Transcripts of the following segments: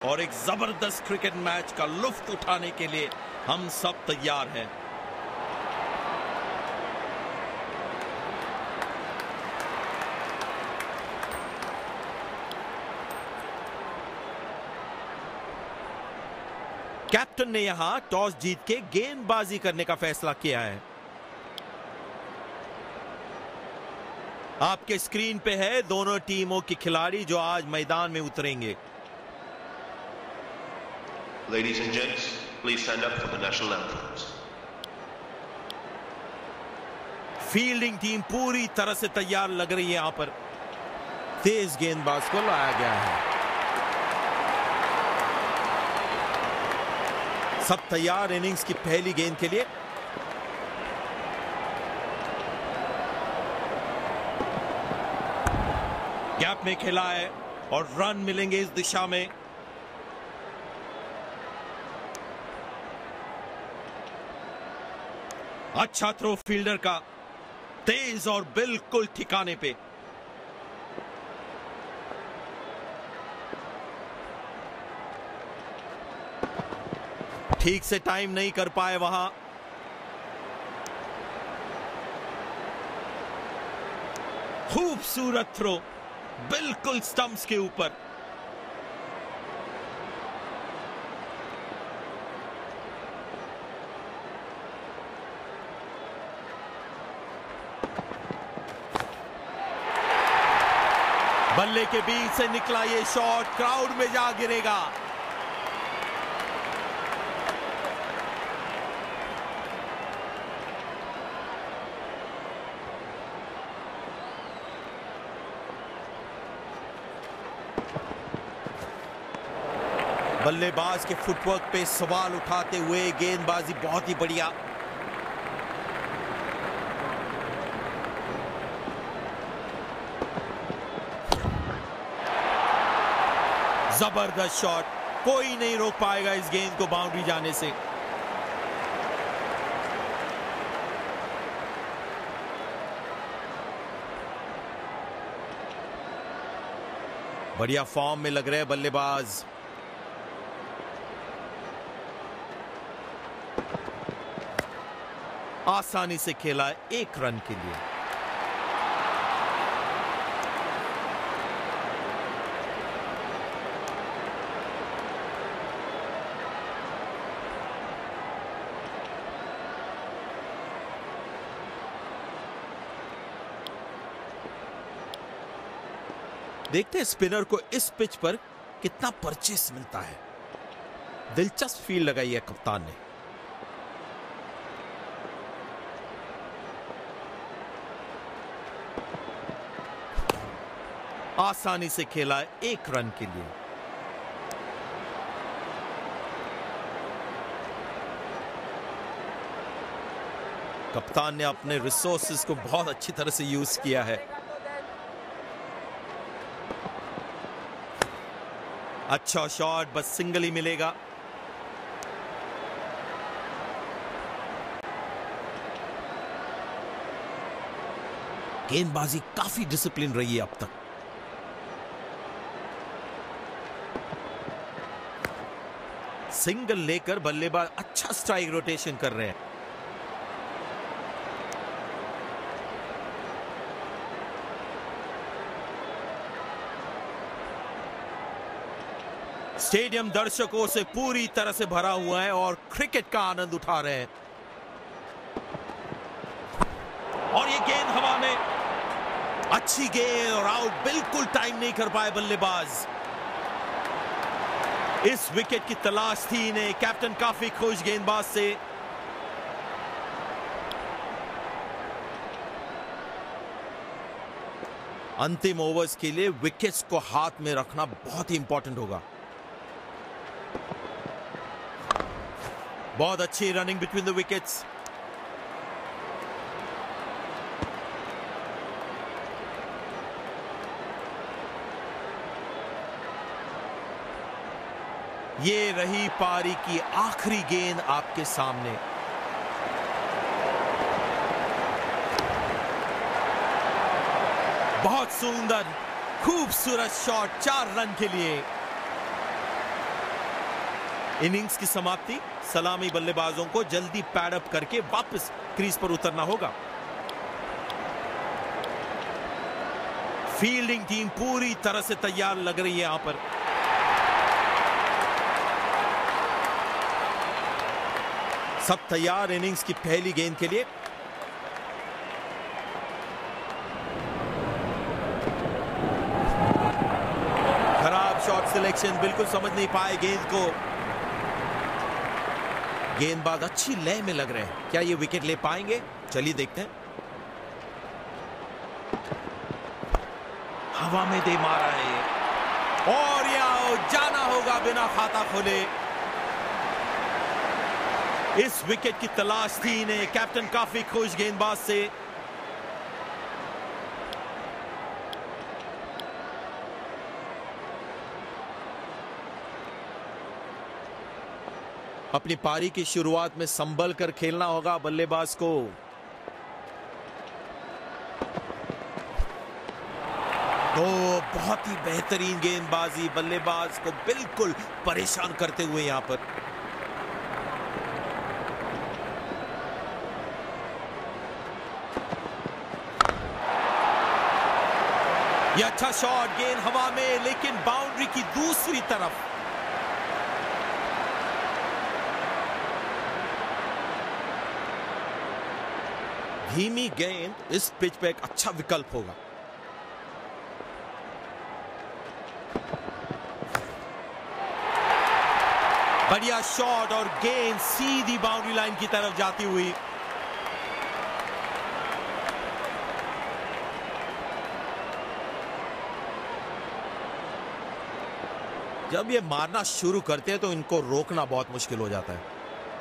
और एक जबरदस्त क्रिकेट मैच का लुत्फ उठाने के लिए हम सब तैयार हैं। कैप्टन ने यहां टॉस जीत के गेंदबाजी करने का फैसला किया है। आपके स्क्रीन पे है दोनों टीमों के खिलाड़ी जो आज मैदान में उतरेंगे। Ladies and gents, please stand up for the national anthems. Fielding team पूरी तरह से तैयार लग रही है। यहां पर तेज गेंदबाज को लाया गया है। सब तैयार इनिंग्स की पहली गेंद के लिए। गैप में खेला है और रन मिलेंगे इस दिशा में। अच्छा थ्रो फील्डर का, तेज और बिल्कुल ठिकाने पे। ठीक से टाइम नहीं कर पाए वहां। खूबसूरत थ्रो, बिल्कुल स्टंप्स के ऊपर। बल्ले के बीच से निकला ये शॉट क्राउड में जा गिरेगा। बल्लेबाज के फुटवर्क पे सवाल उठाते हुए गेंदबाजी बहुत ही बढ़िया। जबरदस्त शॉट, कोई नहीं रोक पाएगा इस गेंद को बाउंड्री जाने से। बढ़िया फॉर्म में लग रहे हैं बल्लेबाज। आसानी से खेला 1 रन के लिए। देखते हैं स्पिनर को इस पिच पर कितना परचेस मिलता है। दिलचस्प फील्ड लगाई है कप्तान ने। आसानी से खेला 1 रन के लिए। कप्तान ने अपने रिसोर्सेज को बहुत अच्छी तरह से यूज किया है। अच्छा शॉट, बस सिंगल ही मिलेगा। गेंदबाजी काफी डिसिप्लिन रही है अब तक। सिंगल लेकर बल्लेबाज अच्छा स्ट्राइक रोटेशन कर रहे हैं। स्टेडियम दर्शकों से पूरी तरह से भरा हुआ है और क्रिकेट का आनंद उठा रहे हैं। और ये गेंद हवा में, अच्छी गेंद और आउट। बिल्कुल टाइम नहीं कर पाए बल्लेबाज। इस विकेट की तलाश थी इन्हें। कैप्टन काफी खुश गेंदबाज से। अंतिम ओवर्स के लिए विकेट्स को हाथ में रखना बहुत ही इंपॉर्टेंट होगा। बहुत अच्छी रनिंग बिटवीन द विकेट्स। ये रही पारी की आखिरी गेंद आपके सामने। बहुत सुंदर खूबसूरत शॉट, 4 रन के लिए। इनिंग्स की समाप्ति। सलामी बल्लेबाजों को जल्दी पैडअप करके वापस क्रीज पर उतरना होगा। फील्डिंग टीम पूरी तरह से तैयार लग रही है यहां पर। सब तैयार इनिंग्स की पहली गेंद के लिए। खराब शॉट सिलेक्शन, बिल्कुल समझ नहीं पाए गेंद को। गेंदबाज अच्छी लय में लग रहे हैं, क्या ये विकेट ले पाएंगे? चलिए देखते हैं। हवा में दे मारा है और यह जाना होगा बिना खाता खोले। इस विकेट की तलाश थी इन्हें। कैप्टन काफी खुश गेंदबाज से। अपनी पारी की शुरुआत में संभल कर खेलना होगा बल्लेबाज को। तो बहुत ही बेहतरीन गेंदबाजी, बल्लेबाज को बिल्कुल परेशान करते हुए यहां पर। यह अच्छा शॉट, गेंद हवा में लेकिन बाउंड्री की दूसरी तरफ। धीमी गेंद इस पिच पे एक अच्छा विकल्प होगा। बढ़िया शॉट और गेंद सीधी बाउंड्री लाइन की तरफ जाती हुई। जब ये मारना शुरू करते हैं तो इनको रोकना बहुत मुश्किल हो जाता है।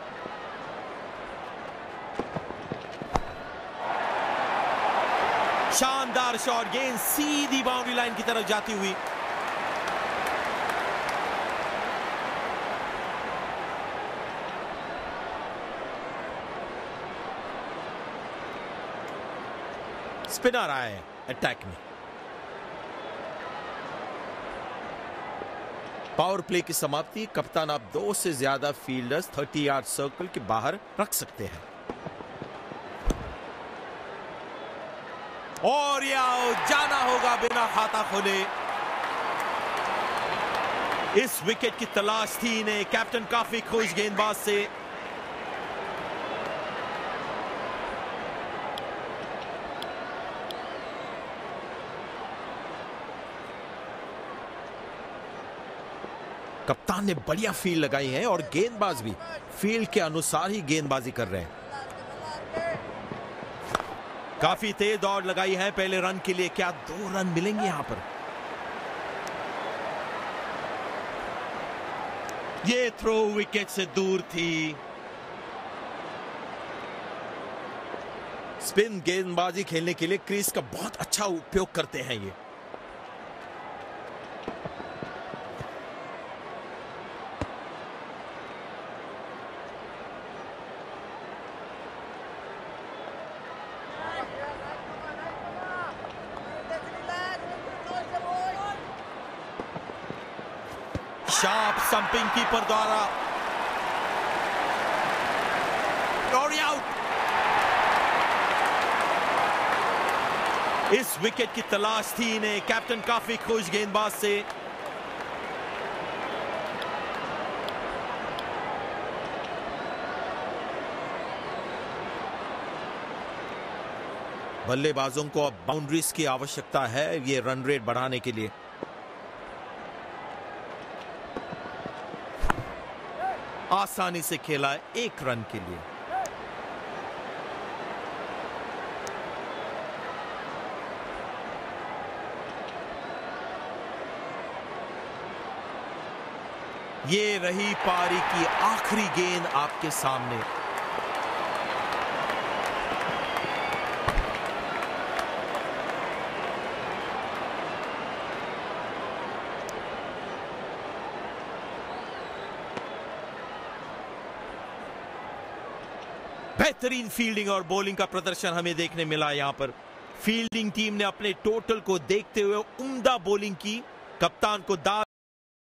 शानदार शॉट, गेंद सीधी बाउंड्री लाइन की तरफ जाती हुई। स्पिनर आए अटैक में। पावर प्ले की समाप्ति। कप्तान आप 2 से ज्यादा फील्डर्स 30 यार्ड सर्कल के बाहर रख सकते हैं। और यह जाना होगा बिना खाता खोले। इस विकेट की तलाश थी इन्हें। कैप्टन काफी खुश गेंदबाज से। कप्तान ने बढ़िया फील्ड लगाई है और गेंदबाज भी फील्ड के अनुसार ही गेंदबाजी कर रहे हैं। काफी तेज दौड़ लगाई है पहले रन के लिए। क्या 2 रन मिलेंगे यहां पर? ये थ्रो विकेट से दूर थी। स्पिन गेंदबाजी खेलने के लिए क्रीज का बहुत अच्छा उपयोग करते हैं ये। शार्प संपिंग कीपर द्वारा और आउट। इस विकेट की तलाश थी इन्हें। कैप्टन काफी खुश गेंदबाज से। बल्लेबाजों को अब बाउंड्रीज की आवश्यकता है ये रन रेट बढ़ाने के लिए। आसानी से खेला है 1 रन के लिए। ये रही पारी की आखिरी गेंद आपके सामने। बेहतरीन फील्डिंग और बॉलिंग का प्रदर्शन हमें देखने मिला यहां पर। फील्डिंग टीम ने अपने टोटल को देखते हुए उम्दा बॉलिंग की। कप्तान को दाद